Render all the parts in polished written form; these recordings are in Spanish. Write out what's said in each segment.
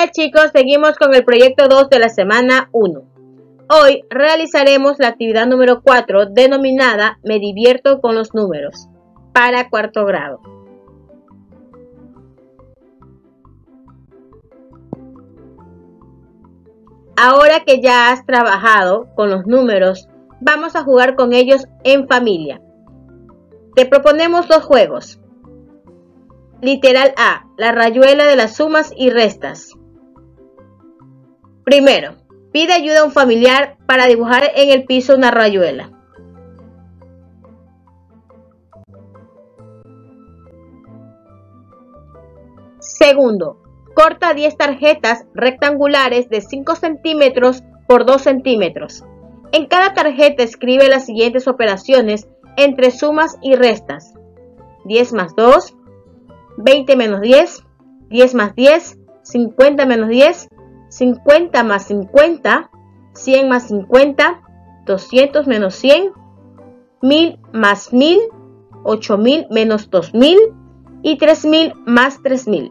Hola chicos, seguimos con el proyecto 2 de la semana 1. Hoy realizaremos la actividad número 4 denominada Me divierto con los números para cuarto grado. Ahora que ya has trabajado con los números, vamos a jugar con ellos en familia. Te proponemos dos juegos. Literal A, la rayuela de las sumas y restas. Primero, pide ayuda a un familiar para dibujar en el piso una rayuela. Segundo, corta 10 tarjetas rectangulares de 5 centímetros por 2 centímetros. En cada tarjeta escribe las siguientes operaciones entre sumas y restas. 10 más 2, 20 menos 10, 10 más 10, 50 menos 10, 50 más 50, 100 más 50, 200 menos 100, 1000 más 1000, 8000 menos 2000 y 3000 más 3000.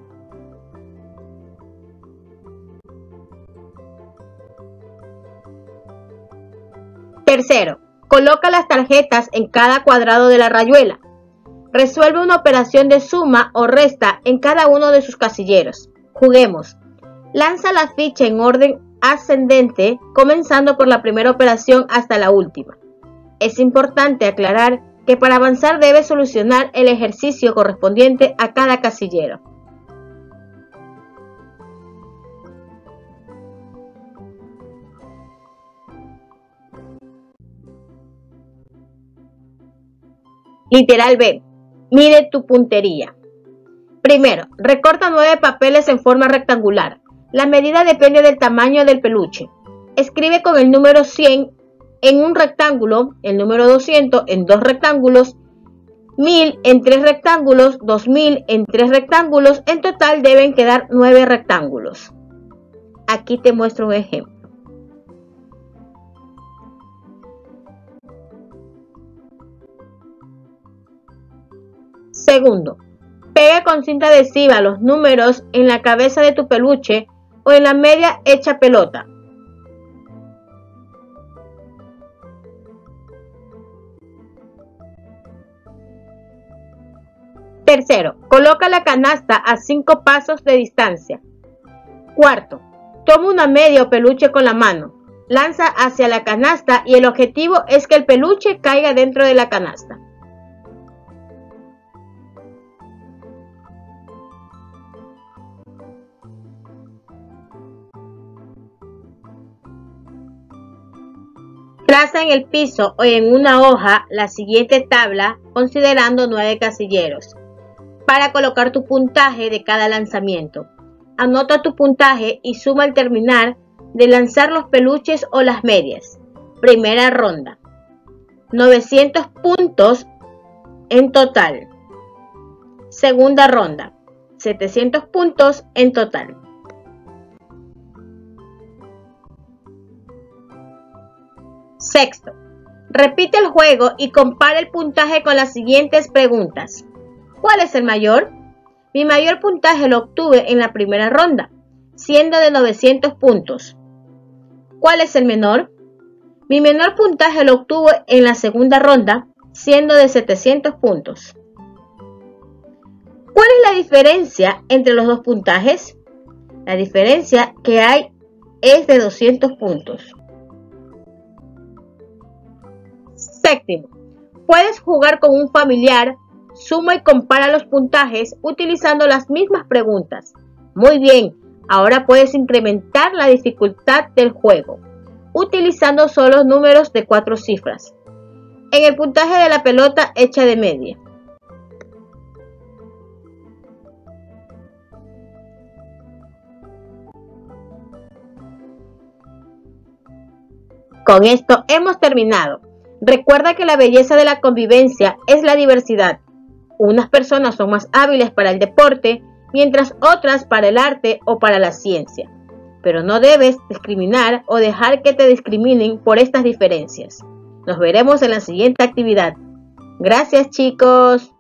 Tercero, coloca las tarjetas en cada cuadrado de la rayuela. Resuelve una operación de suma o resta en cada uno de sus casilleros. Juguemos. Lanza la ficha en orden ascendente, comenzando por la primera operación hasta la última. Es importante aclarar que para avanzar debes solucionar el ejercicio correspondiente a cada casillero. Literal B. Mide tu puntería. Primero, recorta 9 papeles en forma rectangular. La medida depende del tamaño del peluche. Escribe con el número 100 en un rectángulo, el número 200 en 2 rectángulos, 1000 en 3 rectángulos, 2000 en 3 rectángulos. En total deben quedar 9 rectángulos. Aquí te muestro un ejemplo. Segundo, pega con cinta adhesiva los números en la cabeza de tu peluche o en la media hecha pelota. Tercero, coloca la canasta a 5 pasos de distancia. Cuarto, toma una media o peluche con la mano, lanza hacia la canasta y el objetivo es que el peluche caiga dentro de la canasta. Traza en el piso o en una hoja la siguiente tabla considerando 9 casilleros para colocar tu puntaje de cada lanzamiento. Anota tu puntaje y suma al terminar de lanzar los peluches o las medias. Primera ronda. 900 puntos en total. Segunda ronda. 700 puntos en total. Sexto, repite el juego y compara el puntaje con las siguientes preguntas. ¿Cuál es el mayor? Mi mayor puntaje lo obtuve en la primera ronda, siendo de 900 puntos. ¿Cuál es el menor? Mi menor puntaje lo obtuve en la segunda ronda, siendo de 700 puntos. ¿Cuál es la diferencia entre los dos puntajes? La diferencia que hay es de 200 puntos. Séptimo, puedes jugar con un familiar, suma y compara los puntajes utilizando las mismas preguntas. Muy bien, ahora puedes incrementar la dificultad del juego, utilizando solo números de 4 cifras. En el puntaje de la pelota hecha de media. Con esto hemos terminado. Recuerda que la belleza de la convivencia es la diversidad. Unas personas son más hábiles para el deporte, mientras otras para el arte o para la ciencia. Pero no debes discriminar o dejar que te discriminen por estas diferencias. Nos veremos en la siguiente actividad. Gracias, chicos.